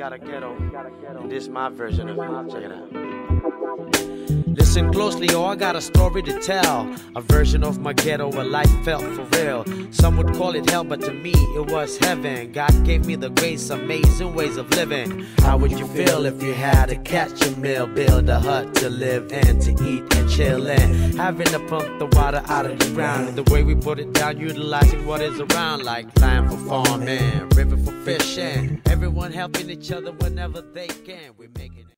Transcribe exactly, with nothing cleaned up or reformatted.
got a ghetto. And this is my version of it. Check it out. Listen closely, oh, I got a story to tell. A version of my ghetto where life felt for real. Some would call it hell, but to me it was heaven. God gave me the grace, amazing ways of living. How would you feel if you had to catch a meal, build a hut to live in, to eat and chill in, having to pump the water out of the ground, and the way we put it down, utilizing what is around, like land for farming, river for fishing, everyone helping each other whenever they can. We're making it.